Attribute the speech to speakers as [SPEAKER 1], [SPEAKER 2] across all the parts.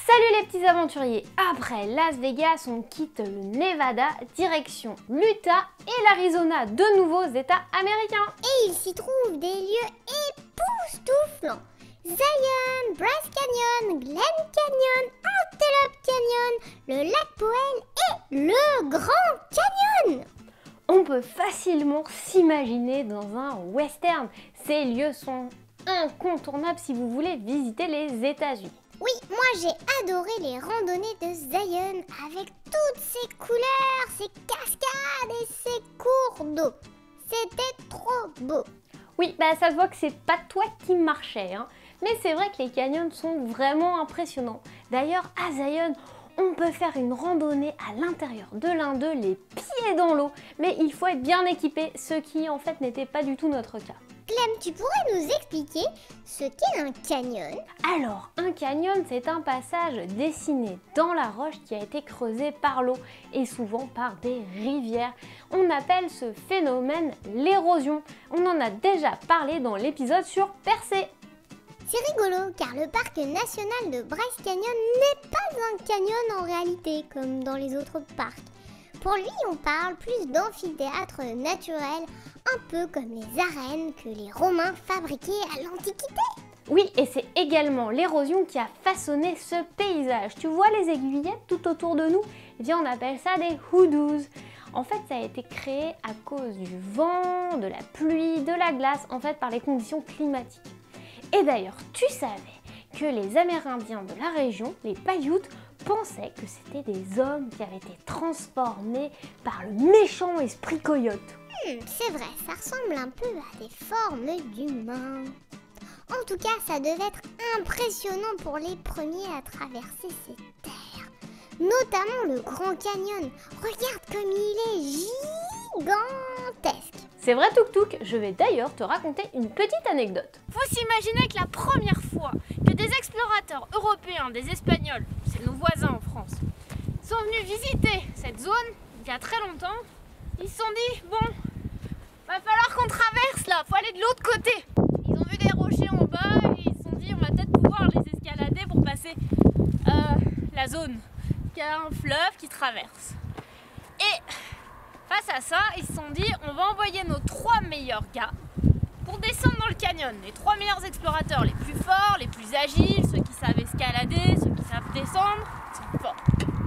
[SPEAKER 1] Salut les petits aventuriers! Après Las Vegas, on quitte le Nevada, direction l'Utah et l'Arizona, deux nouveaux États américains.
[SPEAKER 2] Et il s'y trouve des lieux époustouflants. Zion, Bryce Canyon, Glen Canyon, Antelope Canyon, le lac Powell et le Grand Canyon.
[SPEAKER 1] On peut facilement s'imaginer dans un western. Ces lieux sont incontournables si vous voulez visiter les États-Unis.
[SPEAKER 2] Oui, moi j'ai adoré les randonnées de Zion avec toutes ces couleurs, ces cascades et ces cours d'eau. C'était trop beau.
[SPEAKER 1] Oui, ça se voit que c'est pas toi qui marchais, hein. Mais c'est vrai que les canyons sont vraiment impressionnants. D'ailleurs, à Zion, on peut faire une randonnée à l'intérieur de l'un d'eux, les pieds dans l'eau. Mais il faut être bien équipé, ce qui en fait n'était pas du tout notre cas.
[SPEAKER 2] Clem, tu pourrais nous expliquer ce qu'est un canyon?
[SPEAKER 1] Alors, un canyon, c'est un passage dessiné dans la roche qui a été creusé par l'eau et souvent par des rivières. On appelle ce phénomène l'érosion. On en a déjà parlé dans l'épisode sur Percé.
[SPEAKER 2] C'est rigolo car le parc national de Bryce Canyon n'est pas un canyon en réalité comme dans les autres parcs. Pour lui, on parle plus d'amphithéâtre naturel, un peu comme les arènes que les Romains fabriquaient à l'Antiquité.
[SPEAKER 1] Oui, et c'est également l'érosion qui a façonné ce paysage. Tu vois les aiguillettes tout autour de nous? Eh bien, on appelle ça des hoodoos. En fait, ça a été créé à cause du vent, de la pluie, de la glace, en fait par les conditions climatiques. Et d'ailleurs, tu savais que les Amérindiens de la région, les Paiutes, pensaient que c'était des hommes qui avaient été transformés par le méchant esprit coyote.
[SPEAKER 2] C'est vrai, ça ressemble un peu à des formes d'humains. En tout cas, ça devait être impressionnant pour les premiers à traverser ces terres. Notamment le Grand Canyon. Regarde comme il est gigantesque.
[SPEAKER 1] C'est vrai Tuk Tuk, je vais d'ailleurs te raconter une petite anecdote.
[SPEAKER 3] Faut s'imaginer que la première fois que des explorateurs européens, des Espagnols, c'est nos voisins en France, sont venus visiter cette zone il y a très longtemps, ils se sont dit, bon, va falloir qu'on traverse là, faut aller de l'autre côté. Ils ont vu des rochers en bas et ils se sont dit, on va peut-être pouvoir les escalader pour passer la zone, qui a un fleuve qui traverse. Et face à ça, ils se sont dit, on va envoyer nos 3 meilleurs gars pour descendre dans le canyon. Les 3 meilleurs explorateurs, les plus forts, les plus agiles, ceux qui savent escalader, ceux qui savent descendre, sont forts.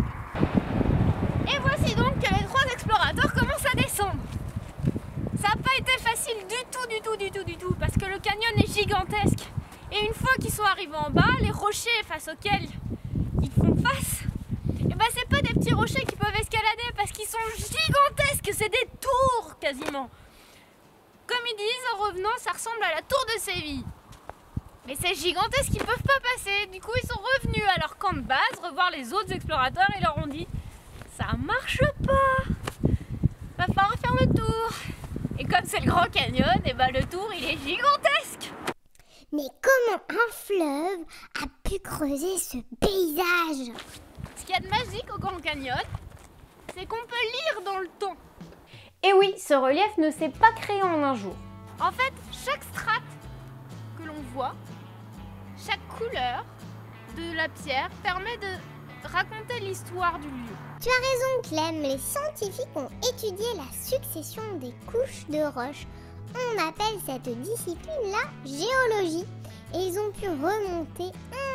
[SPEAKER 3] Et voici donc que les 3 explorateurs commencent à descendre. Ça n'a pas été facile du tout, parce que le canyon est gigantesque. Et une fois qu'ils sont arrivés en bas, les rochers face auxquels ils font face, c'est pas des petits rochers qui peuvent escalader parce qu'ils sont gigantesques, c'est des tours quasiment. Comme ils disent en revenant, ça ressemble à la tour de Séville. Mais c'est gigantesque, ils peuvent pas passer. Du coup, ils sont revenus à leur camp de base, revoir les autres explorateurs et leur ont dit ça marche pas, va falloir faire le tour. Et comme c'est le Grand Canyon, le tour il est gigantesque.
[SPEAKER 2] Mais comment un fleuve a pu creuser ce paysage?
[SPEAKER 3] Ce qu'il y a de magique au Grand Canyon, c'est qu'on peut lire dans le temps.
[SPEAKER 1] Et oui, ce relief ne s'est pas créé en un jour.
[SPEAKER 3] En fait, chaque strate que l'on voit, chaque couleur de la pierre permet de raconter l'histoire du lieu.
[SPEAKER 2] Tu as raison Clem, les scientifiques ont étudié la succession des couches de roches. On appelle cette discipline la géologie. Et ils ont pu remonter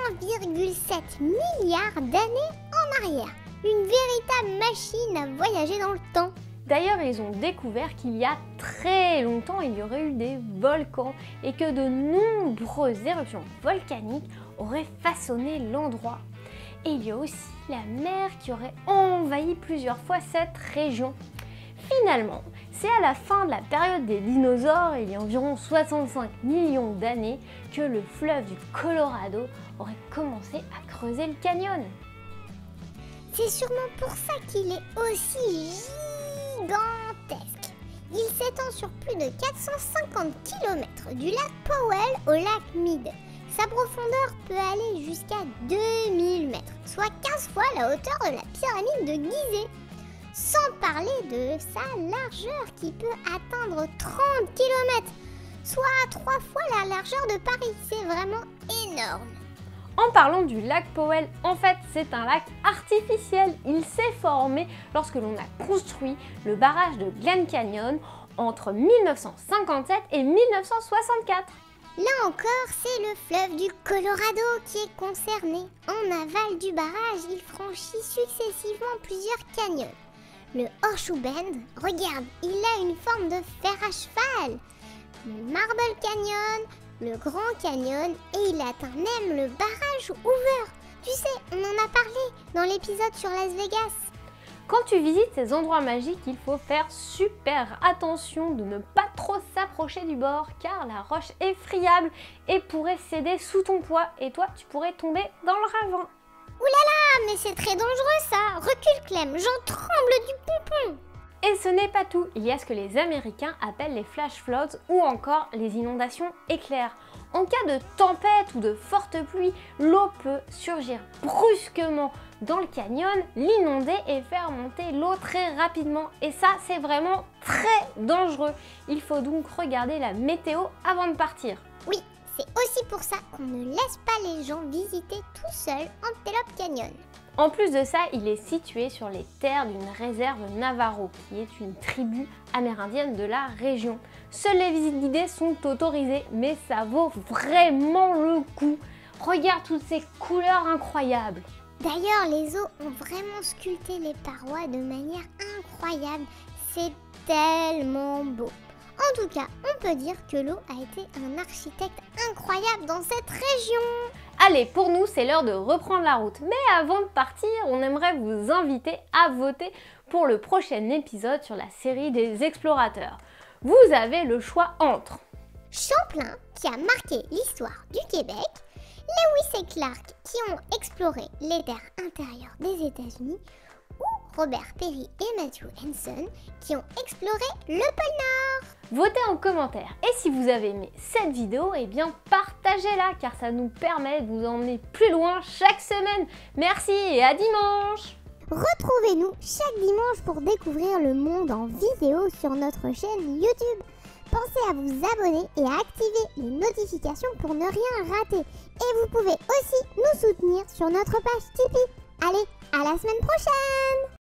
[SPEAKER 2] 1,7 milliard d'années en arrière. Une véritable machine à voyager dans le temps.
[SPEAKER 1] D'ailleurs, ils ont découvert qu'il y a très longtemps, il y aurait eu des volcans et que de nombreuses éruptions volcaniques auraient façonné l'endroit. Et il y a aussi la mer qui aurait envahi plusieurs fois cette région. Finalement, c'est à la fin de la période des dinosaures, il y a environ 65 millions d'années, que le fleuve du Colorado aurait commencé à creuser le canyon.
[SPEAKER 2] C'est sûrement pour ça qu'il est aussi gigantesque. Il s'étend sur plus de 450 km du lac Powell au lac Mead. Sa profondeur peut aller jusqu'à 2000 mètres, soit 15 fois la hauteur de la pyramide de Gizeh. Sans parler de sa largeur qui peut atteindre 30 km, soit 3 fois la largeur de Paris. C'est vraiment énorme.
[SPEAKER 1] En En parlant du lac Powell, en fait c'est un lac artificiel. Il s'est formé lorsque l'on a construit le barrage de Glen Canyon entre 1957 et 1964.
[SPEAKER 2] Là encore, c'est le fleuve du Colorado qui est concerné. En aval du barrage, il franchit successivement plusieurs canyons. Le Horseshoe Bend, regarde, il a une forme de fer à cheval. Le Marble Canyon, le Grand Canyon et il atteint même le barrage Hoover. Tu sais, on en a parlé dans l'épisode sur Las Vegas.
[SPEAKER 1] Quand tu visites ces endroits magiques, il faut faire super attention de ne pas trop s'approcher du bord car la roche est friable et pourrait céder sous ton poids et toi tu pourrais tomber dans le ravin.
[SPEAKER 2] Ah mais c'est très dangereux ça. Recule Clem, j'en tremble du pompon.
[SPEAKER 1] Et ce n'est pas tout, il y a ce que les Américains appellent les flash floods ou encore les inondations éclairs. En cas de tempête ou de forte pluie, l'eau peut surgir brusquement dans le canyon, l'inonder et faire monter l'eau très rapidement. Et ça, c'est vraiment très dangereux. Il faut donc regarder la météo avant de partir.
[SPEAKER 2] Oui, c'est aussi pour ça qu'on ne laisse pas les gens visiter tout seuls Antelope Canyon.
[SPEAKER 1] En plus de ça, il est situé sur les terres d'une réserve Navajo, qui est une tribu amérindienne de la région. Seules les visites guidées sont autorisées, mais ça vaut vraiment le coup. Regarde toutes ces couleurs incroyables.
[SPEAKER 2] D'ailleurs, les eaux ont vraiment sculpté les parois de manière incroyable. C'est tellement beau. En tout cas, on peut dire que l'eau a été un architecte incroyable dans cette région.
[SPEAKER 1] Allez, pour nous, c'est l'heure de reprendre la route. Mais avant de partir, on aimerait vous inviter à voter pour le prochain épisode sur la série des explorateurs. Vous avez le choix entre
[SPEAKER 2] Champlain, qui a marqué l'histoire du Québec, Lewis et Clark, qui ont exploré les terres intérieures des États-Unis, ou Robert Peary et Matthew Henson, qui ont exploré le pôle Nord.
[SPEAKER 1] Votez en commentaire. Et si vous avez aimé cette vidéo, eh bien partagez-la car ça nous permet de vous emmener plus loin chaque semaine. Merci et à dimanche!
[SPEAKER 2] Retrouvez-nous chaque dimanche pour découvrir le monde en vidéo sur notre chaîne YouTube. Pensez à vous abonner et à activer les notifications pour ne rien rater. Et vous pouvez aussi nous soutenir sur notre page Tipeee. Allez, à la semaine prochaine!